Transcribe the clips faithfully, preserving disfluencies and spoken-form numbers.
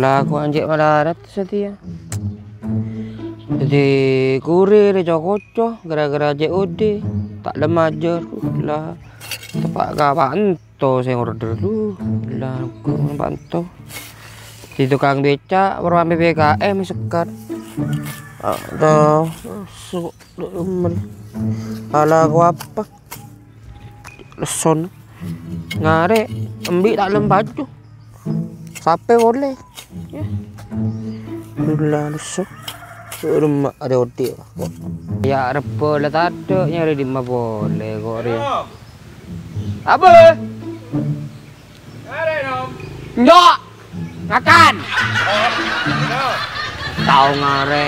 Pelaku anjek malarat setia. Jadi kurir cokoco gara-gara J O D tak lemajar lah. Tepak kapanto saya order lu lah kapanto. Di tukang beca bermain P P K M sekat. Ada su ala gua apa? Leson ngare embi tak lembaju. Sampai boleh. Ya. Dula leso. Rumah ada hotel. Ya repo lah tado nyari di mana boleh kok dia. Apa? Ada dong. Enggak. Makan. Tahu ngare.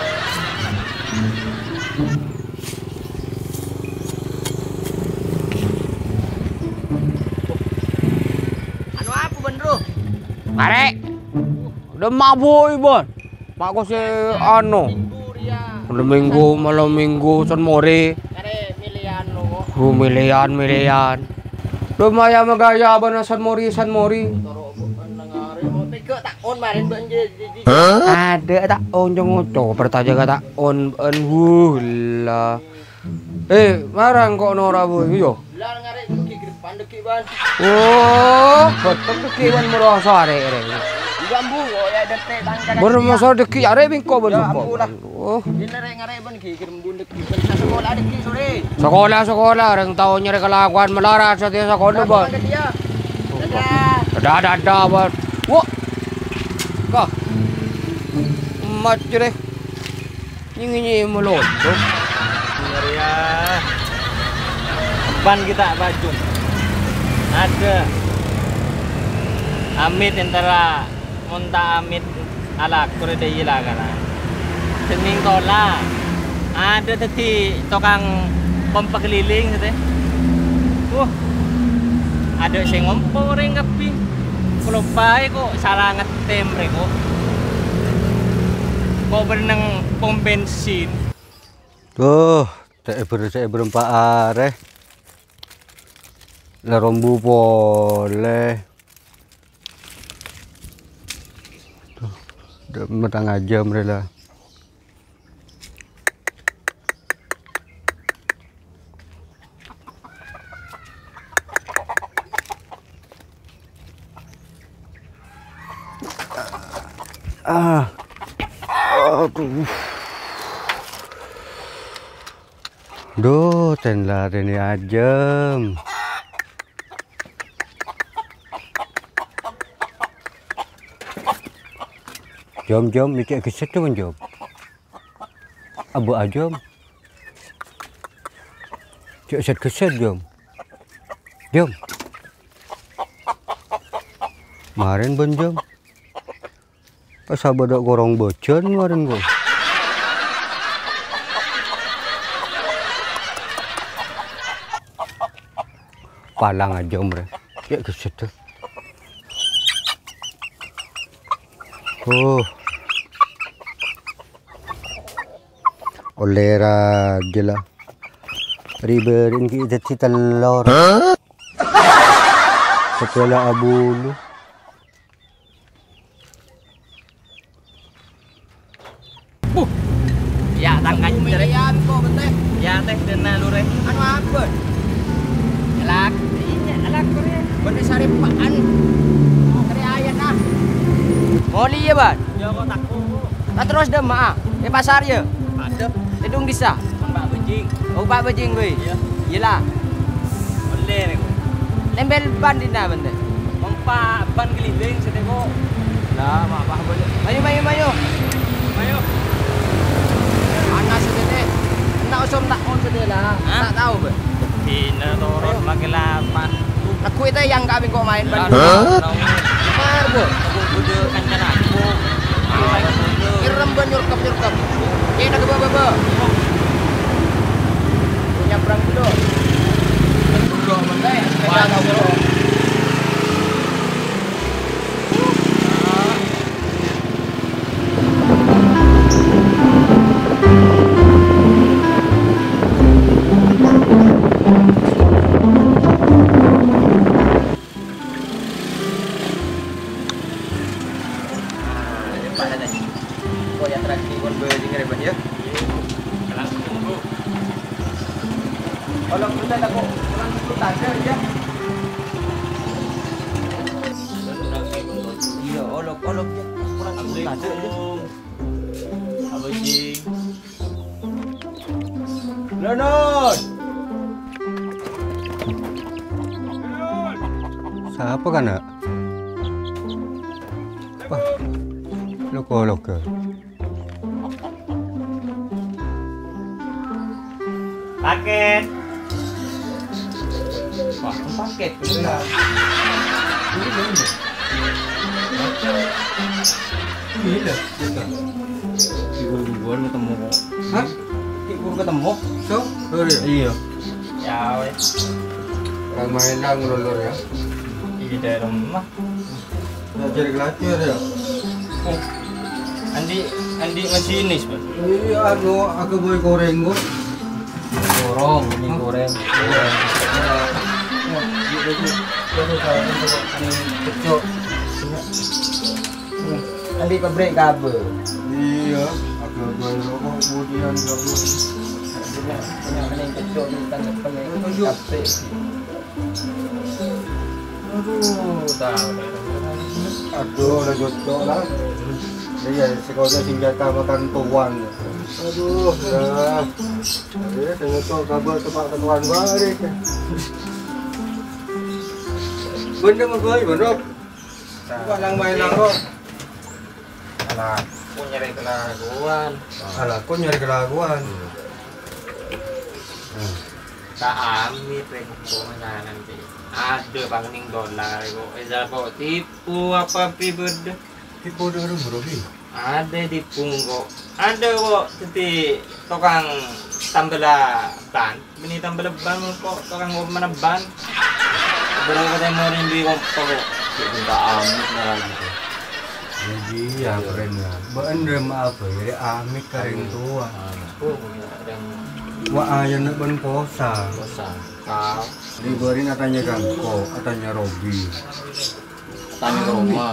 Anu apa bendro? Ngare. Udah mabuk Bon. Mak ko si ano. Udah minggu malam minggu son mori. Ngare milian lo. Oh, milian milian. Lumayan magaya ba na san mori san mori. Tak on marin banjir. Ada tak on jong oco pertaja ka tak on en hula. Eh, marang kok nora boy yo. Lah ngare iki pandeki ban. Oh, betul deki ban merasa are are. Gambu ya dete tangkan. Bermasa deki are bingko ban ko. Oh, Dina re ngare ban ki kirim bundek ki sa sekolah deki sore. sekolah sekolah orang tahu nyari kelakuan melarat setiap sekolah ban. Dadah. Ada ada ada ban. Wah. Kah. Mat jere. Nyingi mulut. Ngare ya. Ban kita baju. Ada Amit antara monta amit ala kore de yila kana. Tening tola. Ada tadi tukang pompa keliling gitu. Wah. Ada sing ngompo ring kapi. Kalau bae kok salah ngetem reko. Kok berenang pom bensin. Tuh, saya ber saya berempat are. La rombu boleh. Tuh, udah metang aja mereka. Ah, aduh. Duh, tenlah ini ajem. Jom jom mikir keset tu jom. Abu ajom. Cik set keset jom. Jom. Kemarin pun jom. Pas abad gorong bocor kemarin gua. Palang aja omre. Cik keset tu. Oh. Oleh aja lah. Riberin kita telur. Setelah abulu. Buh. Ya tangkan jere. Ya kok benteh. Ya teh dena lure. Anu apa? Elak. Iya, elak kore. Bener saripaan. Kare ayat ah. Moli ya, Ban? Ya kok takut. Tak terus demak. Di pasar ya? Ada. Tidung disa. Mbak Bejing. Oh, Mbak Bejing gue. Iya. Iyalah. Boleh nih. Lembel ban dina bende. Pompa ban keliling sedeko. Lah, mak apa boleh. Mayu mayu mayu. Mayu. Panas sedene. Nak usum tak on sedela. Tak tahu, Be. Hina turun makin lapan. Aku itu yang kami kok main ban. Mar, Bu. Aku bude kancan aku. Irem ban nyurkep nyurkep. Ye nak bebe bebe. Punya perang dulu. Dulu benda ya sepeda tahu dulu. Pak tadi. Kok ya terakhir kon bedengar Pak ya? Langsung tunggu. Kalau kita aku langsung tanda ya. Iya, olok-olok ya. Kurang aku tanda ya. Abang Jing. Lenon. Siapa kan nak? Wah, loko-loko ke? Paket. Wah, paket. Benar. Ini benar. Ini dah. Ibu-ibuan ketemu. Hah? Ibu ketemu? So, sorry. Iya. Ya wes. Orang main lang lulur ya. Di dalam rumah. Belajar gelasir ya. Oh. Andi Andi masinis, Pak. Iya, anu aku boleh goreng kok. Gorong, ini goreng. Goreng. Andi pabrik kabel. Iya, aku boleh rokok kemudian kabel. Ini kecil di tangga pabrik. Aduh, tahu. Aduh, udah jodoh lah. Iya, sekolah senjata makan tuan. Aduh, dah. Ya, dengan tu kabel tempat tuan balik. Benda magai, benda. Bukan lang main lang kok. Alah, aku nyari kelaguan. Alah, kau nyari kelaguan. Tak amit reko mana nanti. Ada pangning dolar ko. Eza ko tipu apa pi berde. Tipu dia orang berobi. Ada tipu ko. Ada ko teti tukang tambela ban. Bini tambela ban ko tukang ko mana ban. Berapa kata mau rindu ko ko. Kita amit na lagi. Jadi ya keren ya. Benda maaf ya, amit kering tua. Oh, yang Wah, ayah nak ben posa. bosan. Kau Diberi katanya Gangko, katanya Robi. tanya ke rumah.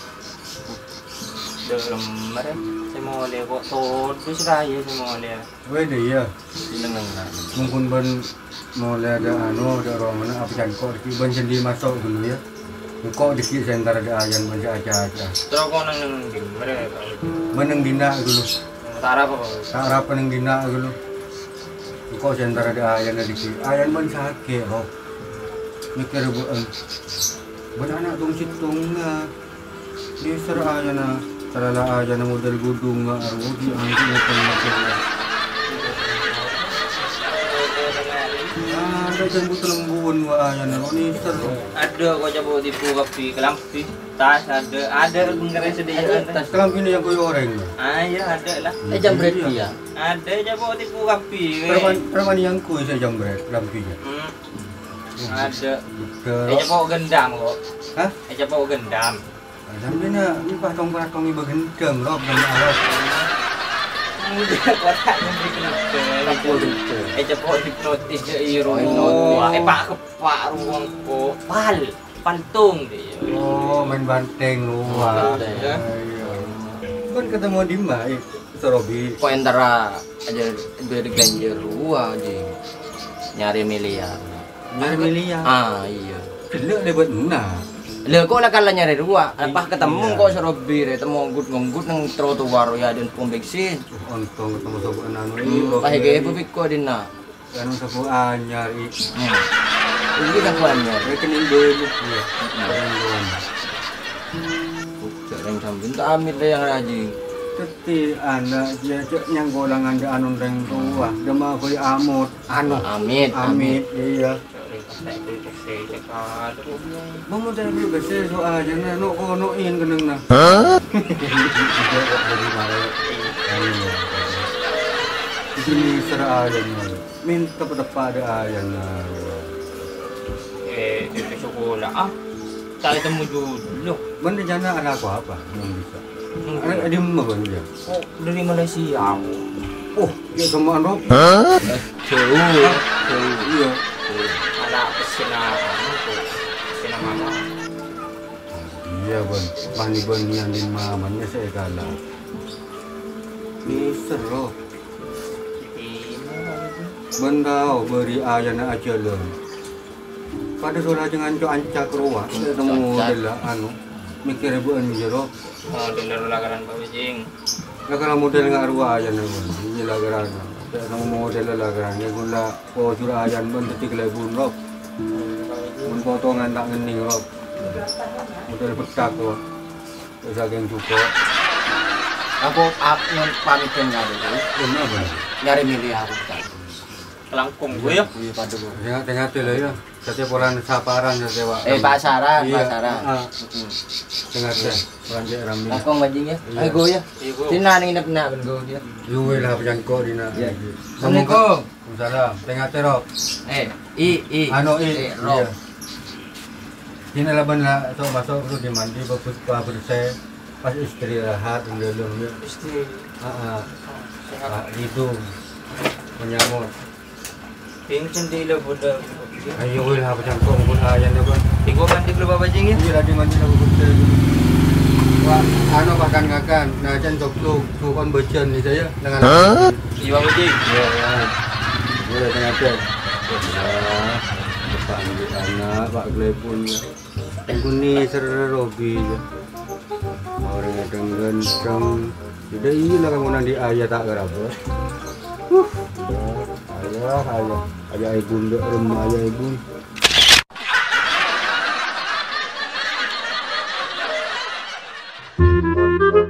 Dalam mana? Saya mau lihat kok tuh terus raya saya mau lihat. Weh dia, Seneng lah. mungkin ben mau lihat ada anu, ada orang mana apa Gangko, di ben sendiri masuk dulu ya. Kok dikit center ada ayam baca aja. Terus kau nang nang mereka. Meneng dina dulu, Tara apa? tak harapan yang dina dulu. Kok center ada ayam dikit, ayam ben sakit loh. Mikir buan, ben anak tung situng na, di ser ayam na, terala ayam na model gudung na, arwudi angin na pernah. Ada jambut lembun wah ayam na, ini ser. Ada kau coba tipu kopi kelampi tas ada ada bengerai sedih. Tas kelam ini yang kau oreng. Ah iya ada lah. Eh jam berapa ya? Ada coba tipu kopi. Perempuan perempuan yang kau saya jambret kelampinya. Hmm. Ada. Eh Terus, coba gendam kok. hah? Eh coba gendam. Sampai na, ini pas tong pernah kau bergendam loh, dan alat. Udah kotaknya berkenal. Eh coba hipnotis je iro hipnotis. Eh pak kepak ruang ko pal pantung dia. Oh, main banteng luar. Banteng. Kan ketemu di mana? Eh, Sorobi. Kok antara aja dari ganjil ruah aja nyari miliar. Nyari miliar. Ah iya. Kelak lewat mana? Lha kok lah kala nyari ruah, pas ketemu Iya. kok serobi re temu nggut-nggut nang trotoar ya den pom bensin. Untung ketemu sopo anu ini. Pas ge pupik ko dina. Anu sopo anyar i. Ini kan banyak. Rekening dulu ya. Rekening dulu. Jarang sambil tak ambil deh yang rajin. Teti anak dia cek yang golangan de anu reng tua. Dema koi amut. Anu. Amit, Amit iya. Dekat. Mau dari dulu besar soalnya na no konoin keneng na. Di sini serah ayam na. Minta pada pada ayam na. Eh, di sekolah ah. Tak ketemu dulu. Benda jana ada aku apa yang bisa? Anak di mana benda? Oh, dari Malaysia. Oh, ya sama Rob. Jauh. Jauh, iya. Ada pesina anu tuh. Pesina mama. Iya bon, mani bon yang di mamanya saya kalah. Ini seru. Bendau beri ayana aja loh. Pada soal jangan co ancak ruah, ketemu dela anu mikir buan jero. Oh, dengar lagaran Pak Wijing. Ya kalau model nggak ruah ayana bon, ini lagaran. Ketemu model lagaran, ya gula oh curah ayan bon detik lebun rob. Mun potongan tak ngening rob. Model petak rob. Saking cukup. Aku aku pamit nyari dulu. Kenapa? Nyari milih aku kan. Kelangkung gue ya. Iya pada bu. Ya tengah tuh ya. Setiap orang saparan setiap. Eh pasaran, Iya. pasaran. Ah. Tengah tuh. Belanja ramai. Aku ngajing ya. Eh gue ya. Tina nih nak nak ben gue dia. Yuwe lah pejangko dina. Iya. Assalamualaikum. Waalaikumsalam. Tengah tuh rob. Eh, i i. Anu i. Eh, rob. Ini lah ben lah. So masuk perlu dimandi bagus bersih. Pas istri rahat di dalamnya. Istri. Ah, ah. Itu menyamut. Pincin di lo bodoh. Ayo weh lah pejangko pun ayan dah ban. Iku mandi dulu Bapak Jing ya. Iya lah dimandi lah bersih. Wah, anu bahkan ngakan. Nah, jan tok tu tu kon becan ni saya dengan. Iya Bapak Jing. Ya, ya. Boleh tengah tu. Ya. Depan di anak Pak Glepun. Aku ni serobi. Orang yang ganteng. Tidak iya kamu nanti ayah tak kerapa. Uh, ayah, ayah, ayah ibu, rumah ayah ibu.